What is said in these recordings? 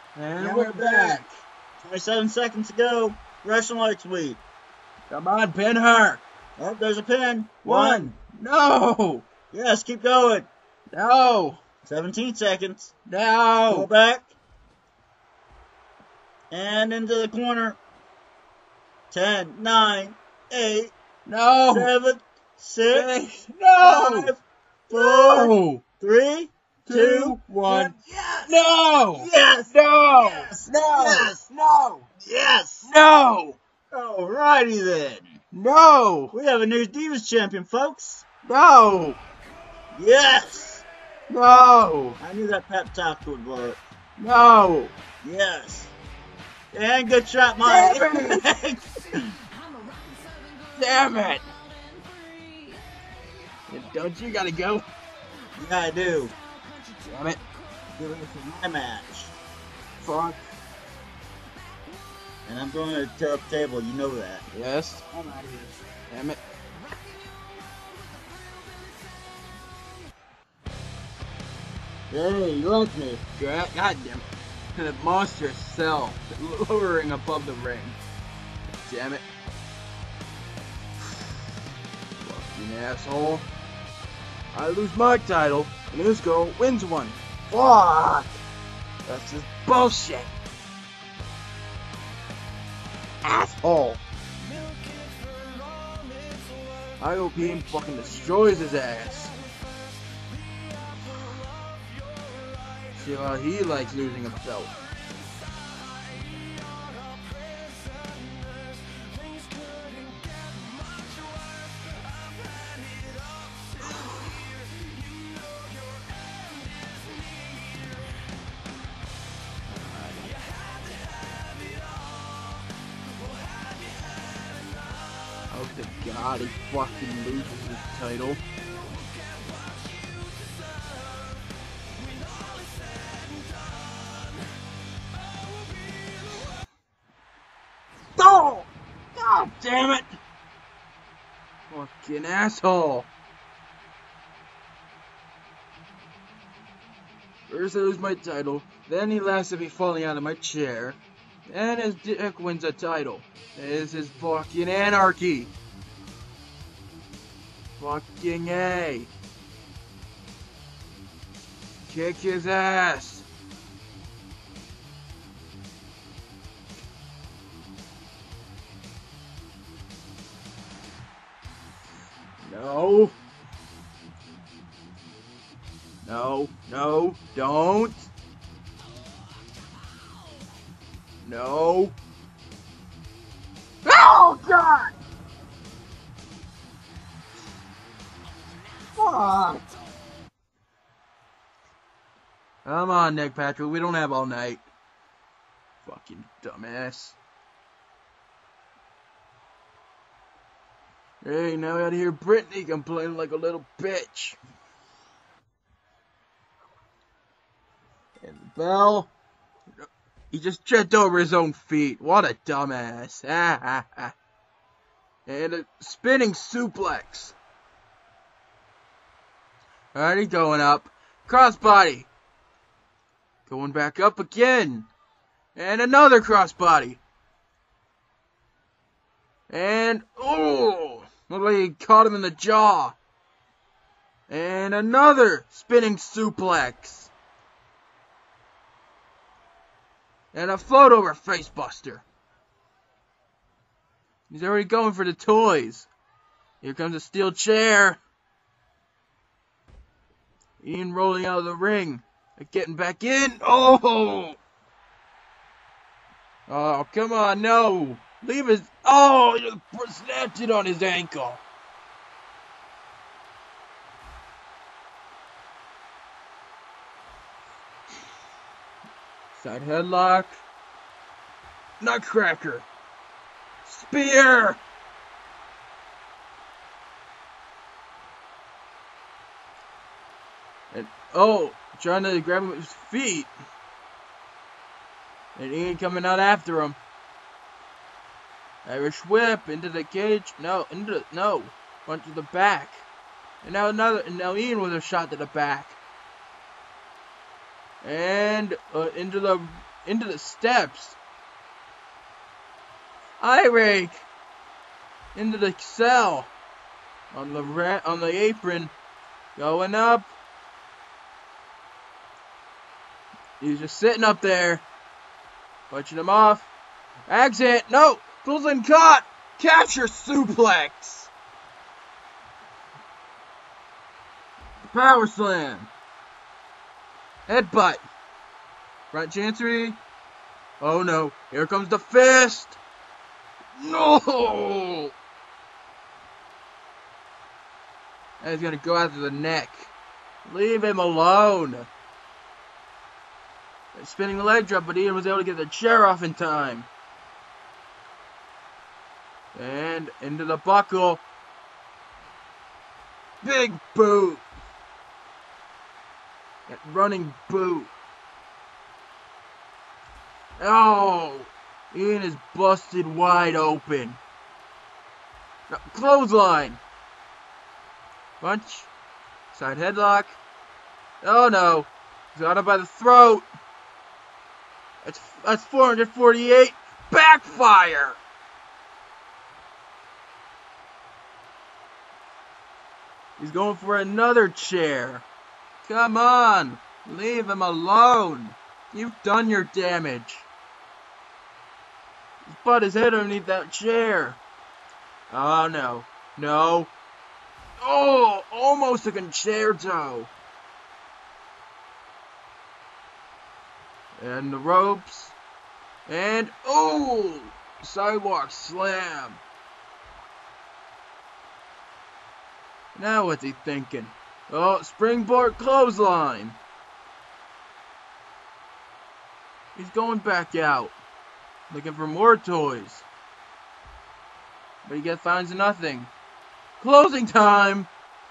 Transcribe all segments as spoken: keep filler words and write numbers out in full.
And, and we're back. twenty-seven seconds to go. Russian light sweep. Come on, pin her. Oh, there's a pin. One. No. Yes, keep going. No. seventeen seconds. No. Pull back. And into the corner. ten, nine, eight, no. seven, six, no. five, four, no. three, two, two one. one. Yes. No. Yes. No. Yes. No. Yes. No. Yes. No. Alrighty then. No. We have a new Divas champion, folks. No. Yes. No. I knew that pep talk would work. No. Yes. And good shot, Mike. Damn it. Damn it. Don't you gotta go? Yeah, I do. Damn it. Give it for my match. Fuck. And I'm going to tear up the table, you know that. Yes. I'm out of here. Damn it. Hey, you like me? God, God damn it. The monster cell lowering above the ring. Damn it. Fucking asshole. I lose my title, and this girl wins one. Fuck! That's just bullshit. Asshole. I hope he fucking destroys his ass. See how he likes losing a belt. Oh, to God, he fucking loses his title. Oh! God damn it! Fucking asshole! First I lose my title, then he laughs at me falling out of my chair, and his dick wins a title. This is fucking anarchy! Fucking A! Kick his ass! No. No, no, don't. No. Oh, God! Fuck. Come on, Nick Patrick, we don't have all night. Fucking dumbass. Hey, now I gotta hear Brittany complaining like a little bitch. And the bell. He just tripped over his own feet. What a dumbass. And a spinning suplex. Alrighty, going up. Crossbody. Going back up again. And another crossbody. And, oh! Looked like he caught him in the jaw. And another spinning suplex. And a float over facebuster. He's already going for the toys. Here comes a steel chair. Ian rolling out of the ring. Getting back in. Oh! Oh, come on, no. Leave his... Oh, you snapped it on his ankle. Side headlock. Nutcracker. Spear. And, oh, trying to grab him with his feet. And Ian coming out after him. Irish whip into the cage. No, into the, no. Punch to the back. And now another. And now Ian with a shot to the back. And uh, into the into the steps. Eye rake into the cell on the ra on the apron, going up. He's just sitting up there, punching him off. Exit, no, pulls in caught, capture suplex, power slam, headbutt, front chancery. Oh no, here comes the fist. No! And he's gonna go after the neck. Leave him alone. Spinning the leg drop, but Ian was able to get the chair off in time. And into the buckle. Big boot. That running boot. Oh! Ian is busted wide open. No, clothesline. Punch. Side headlock. Oh no. He's got him by the throat. That's, that's four hundred forty-eight. Backfire. He's going for another chair. Come on. Leave him alone. You've done your damage. He's butt his head underneath that chair. Oh no. No. Oh, almost a concerto. And the ropes. And, oh, sidewalk slam. Now what's he thinking? Oh, springboard clothesline. He's going back out, looking for more toys. But he gets finds nothing. Closing time.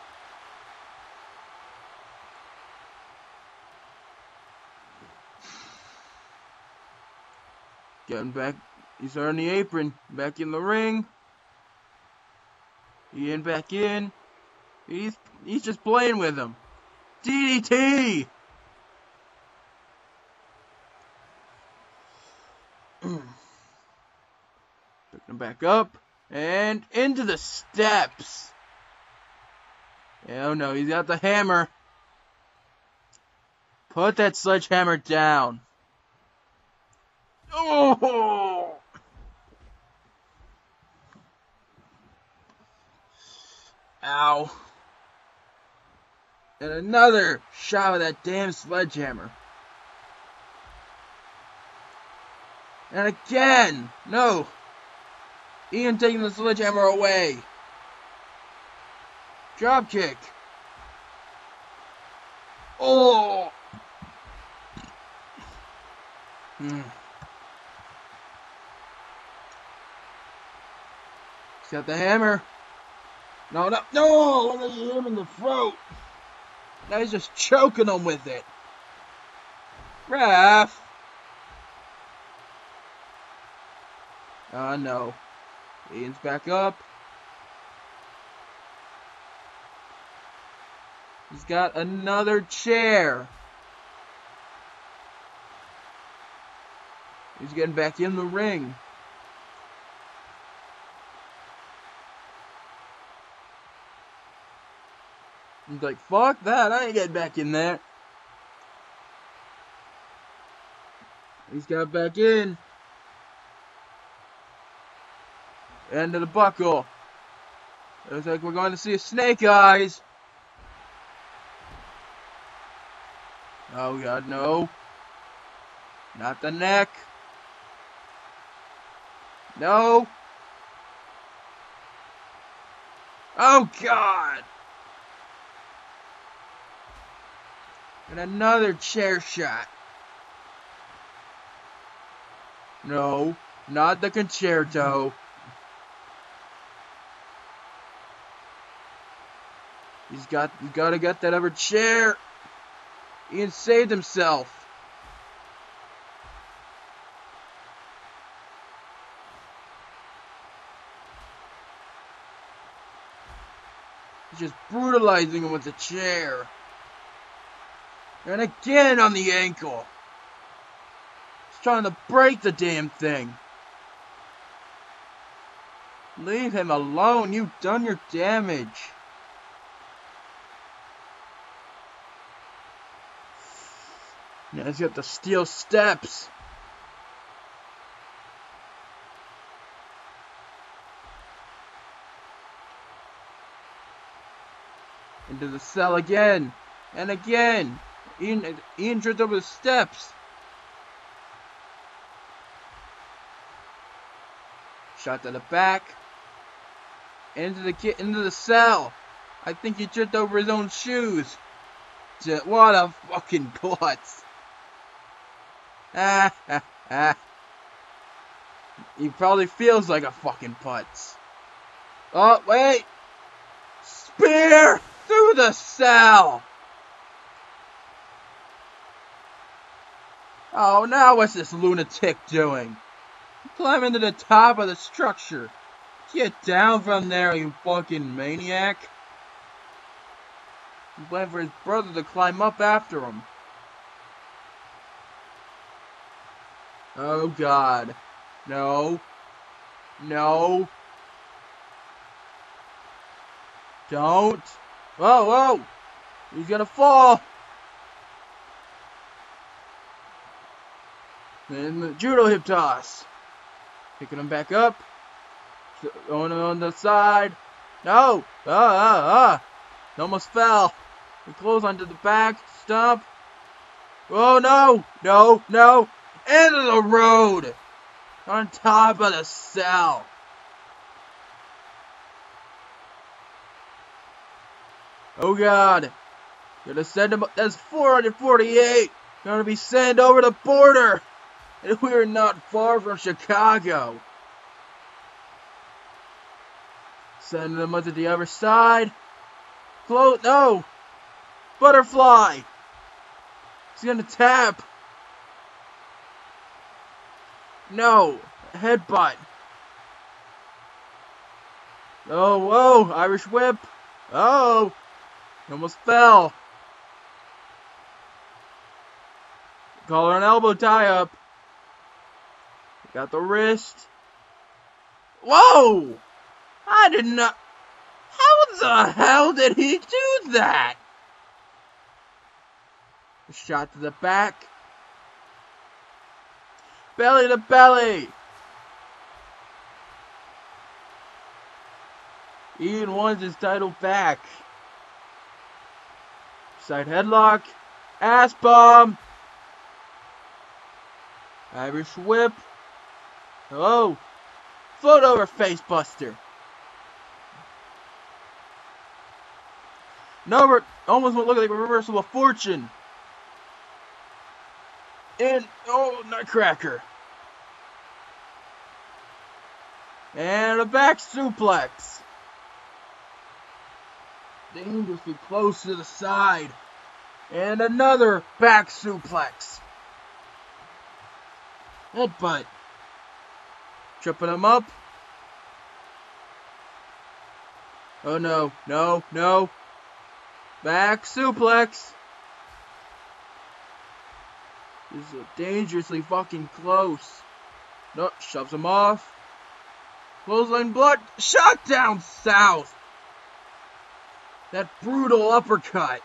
Getting back. He's on the apron. Back in the ring. Ian back in. He's he's just playing with him. D D T. Picking him back up. And into the steps. Oh no, he's got the hammer. Put that sledgehammer down. Oh! Ow. And another shot of that damn sledgehammer. And again! No! Ian taking the sledgehammer away. Drop kick. Oh! Hmm. He's got the hammer. No, no, no! Look at him in the throat. Now he's just choking him with it. Ref. Oh no. Ian's back up. He's got another chair. He's getting back in the ring. He's like, fuck that, I ain't getting back in there. He's got back in. End of the buckle. It looks like we're going to see a snake eyes. Oh god, no. Not the neck. No. Oh god. And another chair shot. No, not the concerto. He's got, he's got to get that other chair. Ian saved himself. He's just brutalizing him with the chair. And again on the ankle. He's trying to break the damn thing. Leave him alone. You've done your damage. Now he's got the steel steps. Into the cell again. And again. Ian, Ian tripped over the steps. Shot to the back. Into the into the cell. I think he tripped over his own shoes. What a fucking klutz. Ah, ah, ah. He probably feels like a fucking putz. Oh, wait. Spear through the cell. Oh, now what's this lunatic doing? Climbing to the top of the structure. Get down from there, you fucking maniac. He's waiting for his brother to climb up after him. Oh, God. No. No. Don't. Whoa, whoa. He's gonna fall. And the judo hip toss. Picking him back up. Going on the side. No. Ah, ah, ah. He almost fell. He closed onto the back. Stomp. Oh, no. No, no. Into the road. On top of the cell. Oh, God. Gonna send him. That's four forty-eight. Gonna be sent over the border. And we are not far from Chicago. Send him to the other side. Close. No. Butterfly. He's gonna tap. No. Headbutt. Oh, whoa. Irish whip. Oh. He almost fell. Collar and elbow tie up. Got the wrist. Whoa! I did not. How the hell did he do that? A shot to the back. Belly to belly. Ian wants his title back. Side headlock. Ass bomb. Irish whip. Oh. Foot over face buster. No, almost won't look like a reversal of fortune. And, oh, nutcracker. And a back suplex. Dangerously close to the side. And another back suplex. Headbutt. Tripping him up. Oh no, no, no. Back suplex. This is dangerously fucking close. No, shoves him off. Clothesline blood. Shot down south. That brutal uppercut.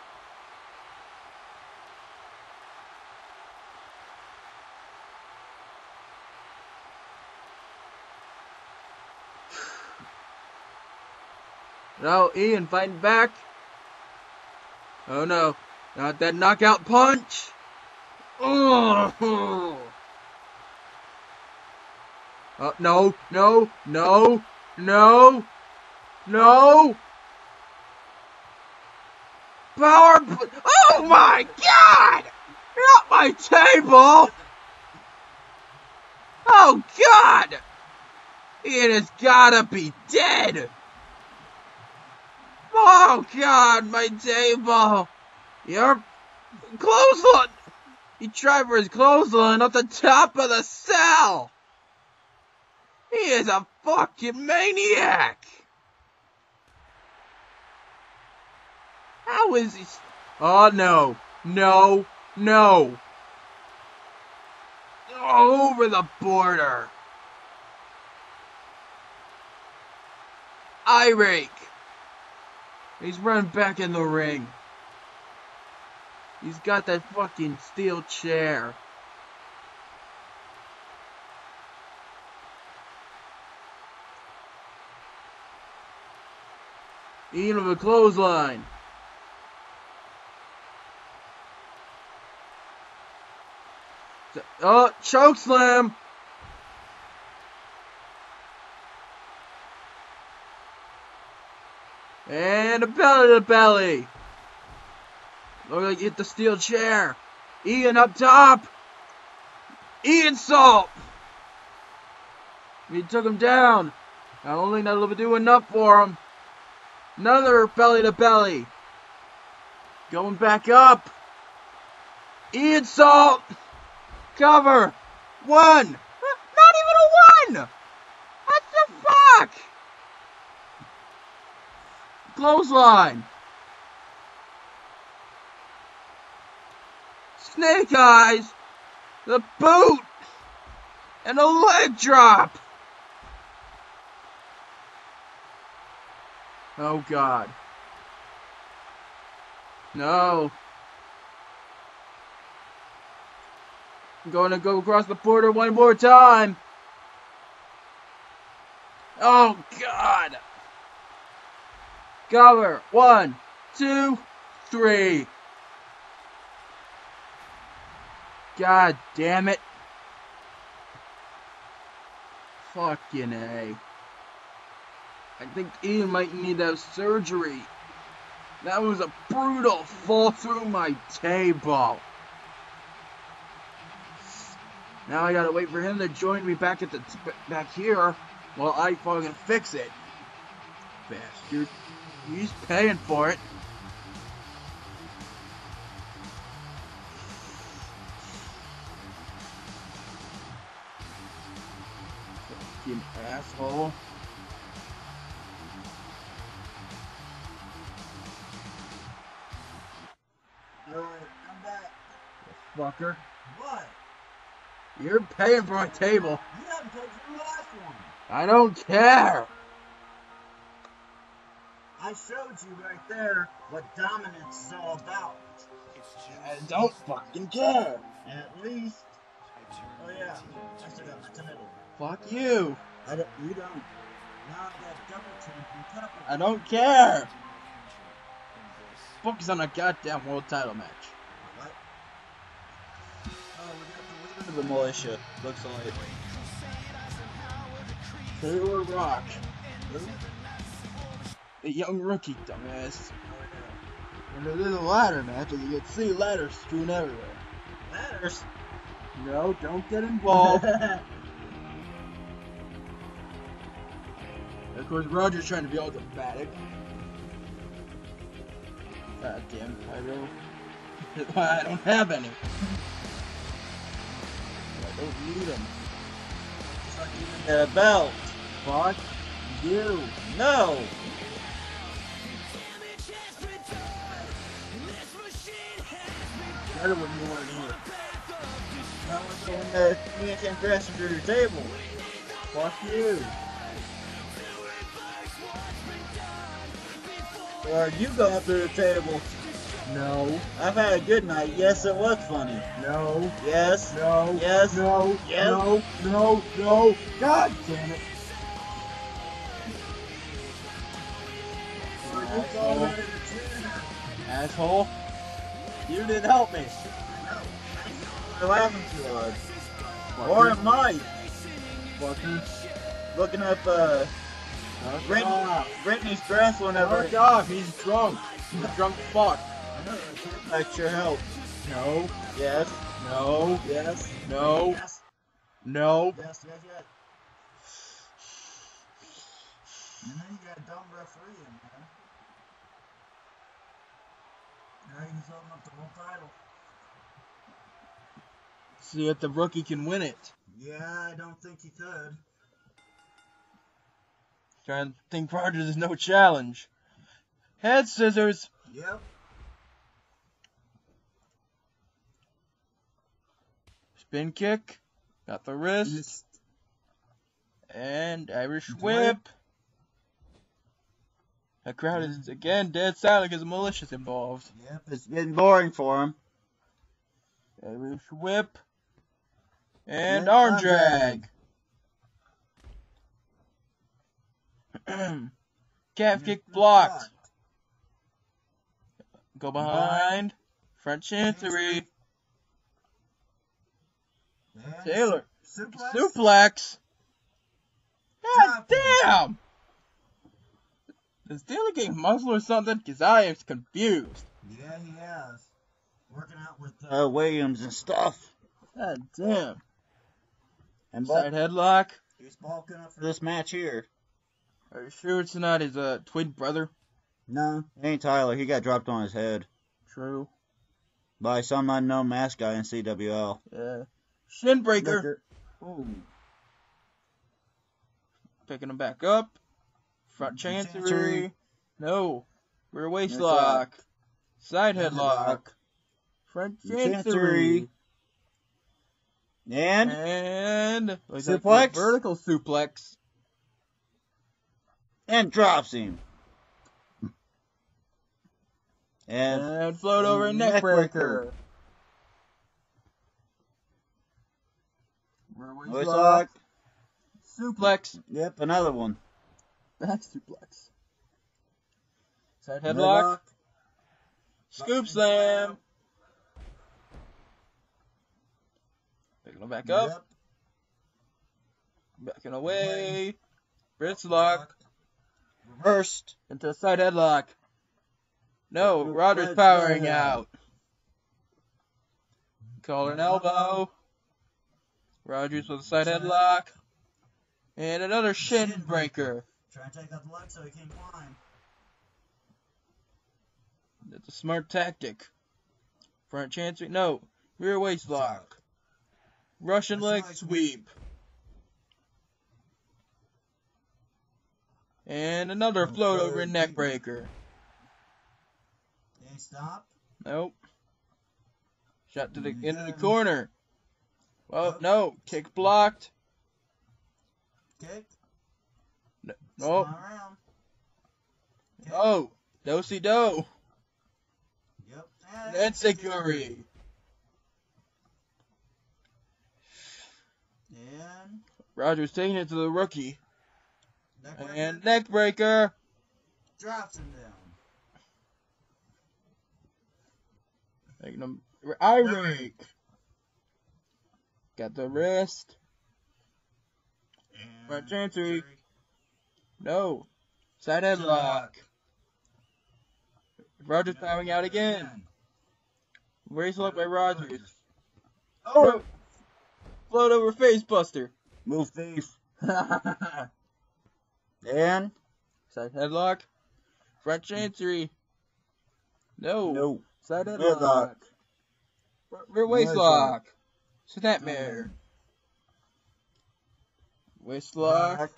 Now Ian fighting back. Oh no, not that knockout punch. Oh, uh, no, no, no, no, no. Power. Oh my God! Not my table. Oh God! Ian has gotta be dead. Oh God, my table! Your clothesline! He tried for his clothesline up the top of the cell! He is a fucking maniac! How is he? Oh no, no, no! over the border. Eye rake. He's running back in the ring. He's got that fucking steel chair. Eating of a clothesline. Oh, choke slam. And a belly to belly. Look like hit the steel chair. Ian up top. Ian salt. He took him down. I don't think that'll do enough for him. Another belly to belly. Going back up. Ian salt. Cover. One. Not even a one. What the fuck? Clothesline. Snake eyes. The boot. And a leg drop. Oh God. No. I'm going to go across the border one more time. Oh God. Cover. One, two, three. God damn it. Fucking A. I think Ian might need to have surgery. That was a brutal fall through my table. Now I gotta wait for him to join me back at the back here while I fucking fix it. Bastard. He's paying for it. Fucking asshole. Alright, I'm back. Fucker. What? You're paying for my table. You haven't paid for the last one. I don't care. I showed you right there what dominance is all about. I don't fucking care. At least. Oh yeah, I still got my title. Fuck you. I don't, you don't. Now I've got double champion title. I don't care. Focus on a goddamn world title match. What? Oh, we got the leader of the militia. Looks like. Toru Rock. Who? The young rookie, dumbass. And it is a ladder match, as you can see ladders strewn everywhere. Ladders? No, don't get involved. Of course, Roger's trying to be all dramatic. God damn title. I don't have any. I don't need them. It's like you even got a belt. Fuck you. No! Better when you weren't here. I was going there. You can't crash through your table. Fuck you. Or are you going through the table? No. I've had a good night. Yes, it was funny. No. Yes. No. Yes. No. Yes. No. No. No. God damn it. Asshole. Asshole. You didn't help me. What happened to us? Or it might. Fucker. Looking up, uh, Fuck Brit- off. Brittany's dress whenever. Fuck off. He's drunk. He's a drunk fuck. Extra help. No. Yes. No. Yes. No. Yes. No. Yes, yes, yes. And then you got a dumb referee in there. Now he's holding up the whole title. See if the rookie can win it. Yeah, I don't think he could. Trying to think Rogers is no challenge. Head scissors. Yep. Spin kick. Got the wrist. And Irish whip. The crowd is again dead silent because the militia's involved. Yep, it's getting boring for him. Irish whip. And And arm arm drag. Calf kick blocked. Go behind. Front chancery. Taylor. Suplex. Suplex. God damn! Is Taylor getting muscle or something? Because I am confused. Yeah, he has. Working out with uh, Williams and stuff. God damn. And Side headlock. He's bulking up for this match here. Are you sure it's not his uh, twin brother? No, it ain't Tyler. He got dropped on his head. True. By some unknown mask guy in C W L. Yeah. Shin breaker. Ooh. Picking him back up. Front chancery. Chancery. No. Rear waist Yes, lock. Side Headlock. headlock. Front chancery. Chancery. And And looks like suplex. a vertical suplex. and drops him. And, And float over and neck neck breaker. breaker. Rear waist Waist lock. lock. Suplex. Yep, another one. Back suplex. Side Headlock. headlock. Scoop slam. Picking him back up. Yep. Backing away. Wrist lock. Reversed. Into a side headlock. No, Yep. Rogers Right powering side. out. Collar and elbow. Rogers with a side headlock. And another shin breaker. Try and take out the leg so he can't climb. That's a smart tactic. Front chancery. No. Rear waist lock. Russian leg sweep. And another float over neck breaker. Can't stop. Nope. Shot to the end of the corner. Well, no. Kick blocked. Kick. No. Spin Oh. around. Kick. Oh. Do-si-do. Yep. And Sekuri. And Rogers taking it to the rookie. neck breaker. And neck breaker. Drops him down. Taking him. Eye rake. Got the wrist. And Front chancery. No. Side headlock. Rogers powering out again. Race look by Rogers. Oh! Float over face buster. Move face. Side And headlock. Front chancery. No. no. Side Headlock. headlock. Rear waist Waist lock. Snapmare. Waist lock. Lock.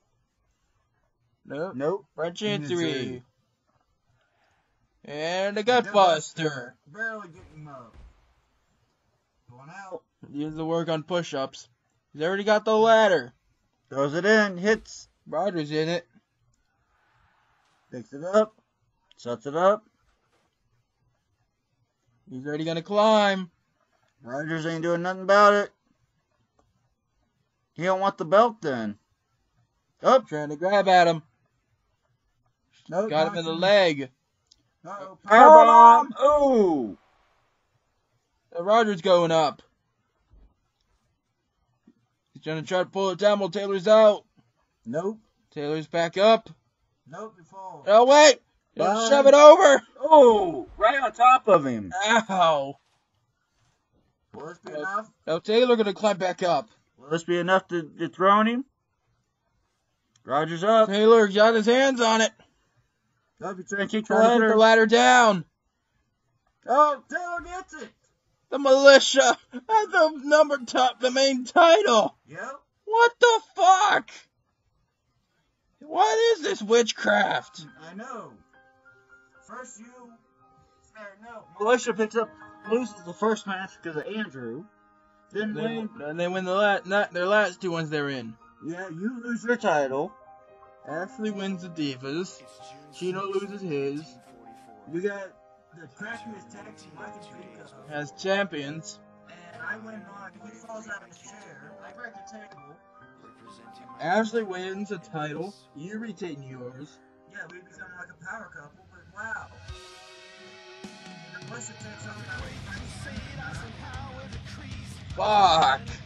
Nope. Nope. Front chancery. Chancery. And a gutbuster. Barely getting him up. Going out. Use the work on push-ups. He's already got the ladder. Throws it in. Hits. Rogers in it. Picks it up. Sets it up. He's already gonna climb. Rogers ain't doing nothing about it. He don't want the belt then. Up. Trying to grab at him. Nope, Got him in the leg. Uh-oh. Powerbomb. Ooh. And Rogers going up. He's trying to try to pull it down while Taylor's out. Nope. Taylor's back up. Nope, he falls. Oh, wait. He'll Bye. shove it over. Oh, right on top of him. Ow. Will this be enough? Now Taylor gonna climb back up. Will this be enough to dethrone him? Rogers up. Taylor got his hands on it. Up, he's trying to keep the Trying to put ladder. the ladder down. Oh, Taylor gets it. The militia has the number top, the main title. Yep. What the fuck? What is this witchcraft? I know. First you... Or no. Militia picks up, loses the first match because of Andrew. Didn't They, win. and they win the last, not their last two ones they're in. Yeah, you lose your title. Ashley wins the Divas. Chino loses his. You got the crappiest tag team I can think of. Has champions. And I win mine. He falls out of his chair. I break the table. Ashley wins the title. You retain yours. Yeah, we become like a power couple, but wow. And Bloodshed takes over now. Fuck.